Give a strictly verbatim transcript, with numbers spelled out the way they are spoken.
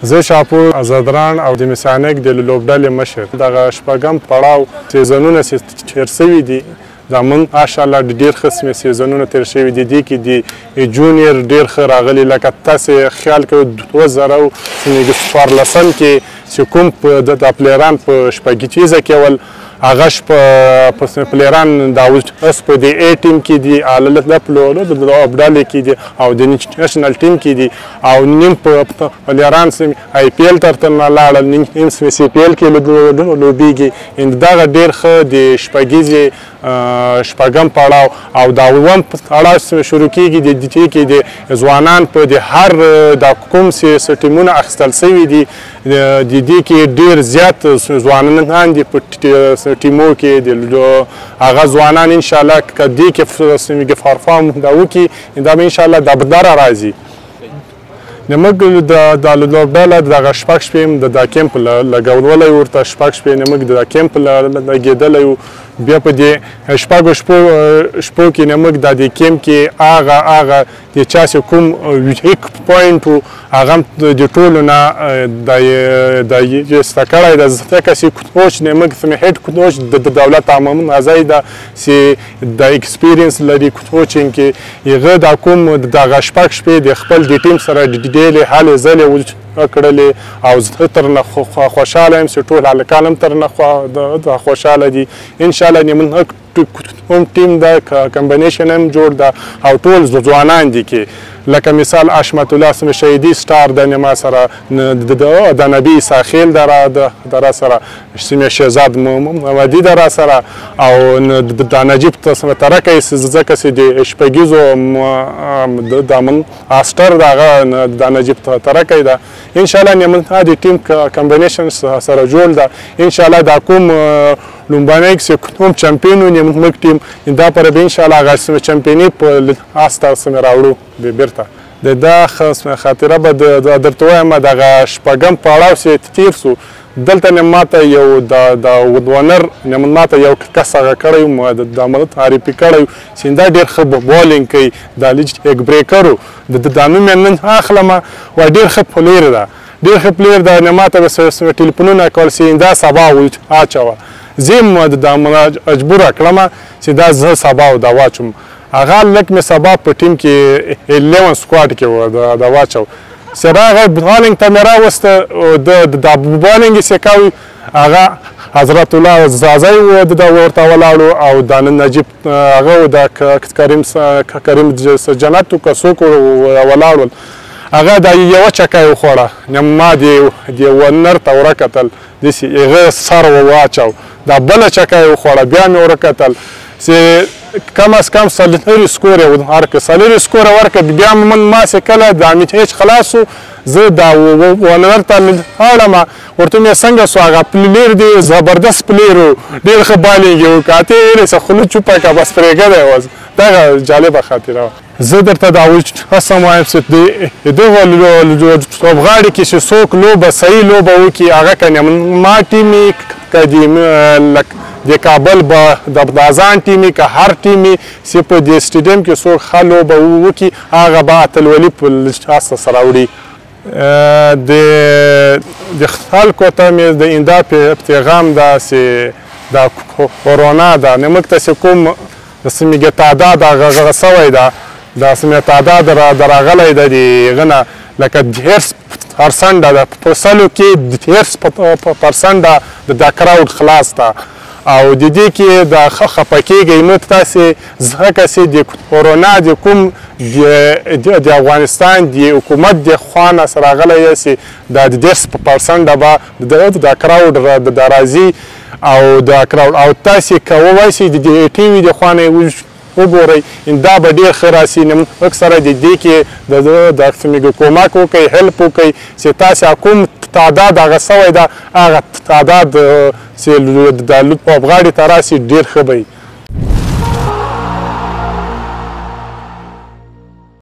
زه شاهپور زدران او د مس-e-Ainak د لوبډلې مشر دغه شپږم پړاو سیزنونه چې تېر سوي دي دا موږ ماشاءالله ډېر ښه سیزنونه تېر شوي دي دې کې د جونیر ډېر ښه راغلي لکه تاسې خیال کوئ دوه زره څوارلسم کې چې کوم د پلیران په شپږیزه کې ول هغه شپه پلیران دا اوس په د ای ټیم کې دي د لوبډلې کې دي او د نیشنل ټیم کې دي او نیم پلیران آی پی ایل ته لاړل نیم سی پی ایل کې لوبېږي دغه ډېر ښه د شپږیزې شپږم پړاو او دا اووم پړاو شروع کېږي د دې کې د ځوانان په د هر دا کوم چې ټیمونه اخیستل سوي دي د دې کې ډېر زیات ځوانان دي په ټیمو کې د هغه ځوانان انشاءالله که دې کې پرفارم دا وکړي دا به انشاءالله دا بداره راځي زموږ د لوبډله دغه شپږ شپې د دا کیمپ لګولی ورته شپږ شپې زموږ د کیمپ لګېدلی و بیا په دې شپږو شپو کې زموږ دا د کیمپ کې هغه هغه د چا چې کوم ویک پوینټ و هغه هم د ټولو نه دا یې زده کړی ده ځکه چې کوچ زموږ هیډ کوچ د دولت عمومي نازی ده چې د ایکسپیرینس لري کوچینګ کې هغه دا کوم دغه شپږ شپې د خپل د ټیم سره ډېرې هلې ځلې کړلې او زه ترنه خوشحاله یم چې ټول هلکان هم ترنه خوشحاله دي انشاءالله زموږ کوم ټیم ده کمبینیشن هم جوړ ده او ټول ځوانان دي کې لکه مثال اشمت الله سم شهیدي سټار د ما سره د نبی ساخیل د را سره سیمه شهزاد محمدي د را سره او د نجیب ترکی ځکه چې د شپږیزو د من آسټر دغه د نجیب ترکی ده انشاءالله زموږ د ټیم کمبینیشن سره جوړ ده انشاءالله دا کوم لومبنی چې کوم چمپیون و زموږ ټیم دا پر به انشاءالله هغه چمپیوني په آسته سمې راوړو بیرته د دا خاطره به درته وایم دغه شپږم پړاو چې تېر سو دلته مې ماته یو د ونر ماته یو کس هغه کړی و د عمل تعریفي کړی و چې دا ډېر ښه بالینګ کوي دا لیګ بریکر و دا نوم یې نن اخلم و ډېر ښه پلیر ده ډېر ښه پلیر ده نه ماته به ټلیفونونه کول چې دا سبا واچوه زه یې دا مجبوره کړم چې دا زه سبا دا واچوم هغه لږ مې سبا په ټیم کې الیون سکواډ کې و دا واچو چې راغی بالینګ ته مې راوسته د بالینګ یې چې کوي هغه حضرت الله زازی و د ورته ولاړو او د نجیب هغه د کریم کریم جنت که څوک ولاړول هغه دا یوه چکه یې وخوړه ما د ونر ته ورکتل داسې هغه سر واچو دا بله چکه یې وخوړه بیا مې ورکتل چې کم از کم څلوري سکور یې ورکړه څلوري سکور یې ورکړه بیا ما چې کله د میچ خلاص شو زه دا ونر ته اړم ورته مې څنګه سو هغه پلیر دی زبردست پلیر و ډېر ښه بالینګ یې وکړه اته یې ویلې چې خوله چوپه کړه بس پرېږده یې وز دغه جالبه خاطره وه زه درته دا قسم وایم چې د دغه لوبغاړي کې چې څوک لوبه صحیح لوبه وکړي هغه که ما ټیم که د کابل به د بازان ټیمي که هر ټیمي چې په دې سټیډیم کې څوک ښه لوبه وکړي هغه به اتلولي په لاسته سره وړي د خلکو ته مې د ایندا پیغام ده چې دا کورونا ده زموږ ته چې کوم د سیمې تعداد هغه سوی ده د سیمې تعداد راغلی ده د هغه نه لکه دېرش پرسنټه ده په سلو کې دېرش پرسنټه د کراوډ خلاص ده او د دې کې د ښه خفه کېږئ نو تاسې ځکه چې د کورونا د کوم د افغانستان د حکومت د خوا نه سره راغلی یې چې دا د دېرش پرسنټه به د کراوډ د راځي او د کراوډ او تاسې که ووایئ د دې ټي وي د خوا نه وګورئ دا به ډېر ښه راسي اکثره د دې کې د کومک وکړئ هیلپ وکړئ چې تاسې کوم تعداد هغه سوی ده هغه تعداد چې د لوبغاړي ته راسي ډېر ښه به وي